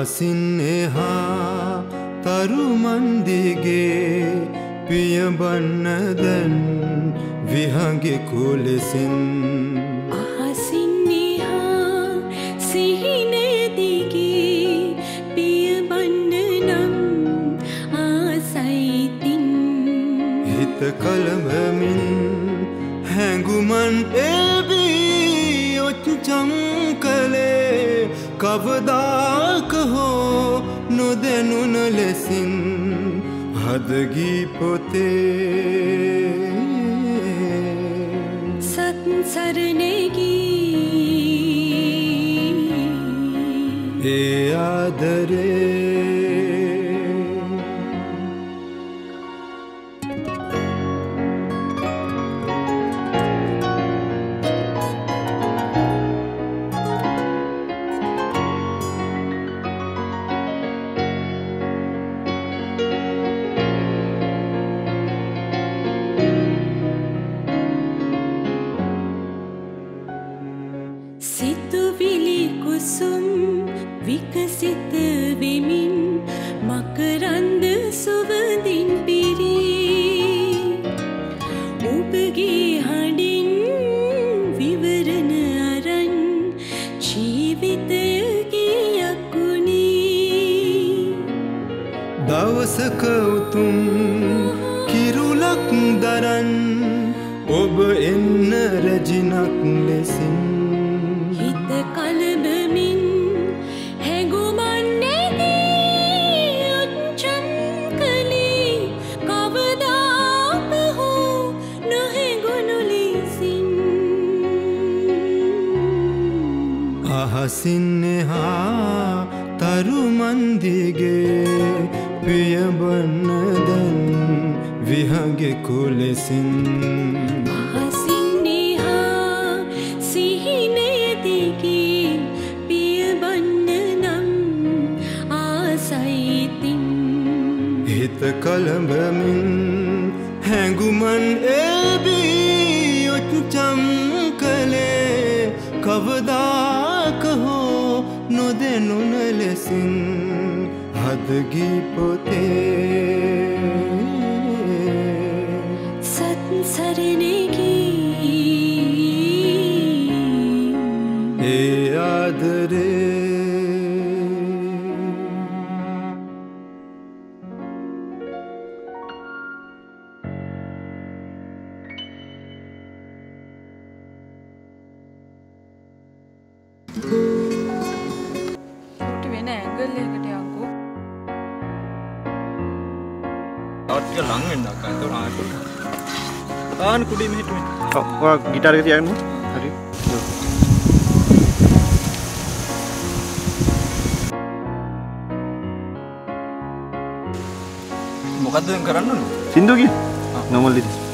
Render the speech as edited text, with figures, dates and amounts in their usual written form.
අහසින් එහා තරු මන්දිගේ පියඹන්න දැන් විහඟෙකු ලෙසින් අහසින් එහා සිහින දිගේ පියඹන්න නම් ආසයිතින් හිත කලඹමින් හැඟුමන් එබී ඔච්චම් කලේ කවදාක හෝ නොදැනුන ලෙසින් හදගී පොතේ සත්සරණෙගී ඒ ආදරේ සිතුවිලි කුසුම් විකසිත වෙමින් මකරන්ද සුවඳින් පිරී ඔබගේ හඬින් විවරණ අරන් ජීවිතය ගියක් වුණේ දවසක උතුම් කිරුලක් දරන් ඔබ එන්න රැජිනක් ලෙසින් හිත කලබමින් හැඟුමන් නැදී ඔච්චම් කලේ කවදාක හෝ නොහැඟුණු ලෙසින් අහසින් එහා තරු මන්දිගේ පියඹන්න දැන් විහඟෙකු ලෙසින් අහසින් එහා සිහින දිගේ පියඹන්න නම් ආසයිතින් හිත කලඹමින් හැඟුමන් එබී ඔච්චම් කලේ කවදාක හෝ නොදැනුන ලෙසින් හදගී පොතේ සත්සරණෙගී ඒ ආදරේ ෂූට් වෙන ඇන්ගල් එකකට යන්කෝ. ටික ලං වෙන්න අක්කා. එතකොට ආයෙත් ආන කුඩේ මෙහෙට මෙන්න. ඔව් ඔයා ගිටාර එක තියාගන්න. හරි. මොකද්ද දැන් කරන්න ඕනේ? සින්දු කිය. normal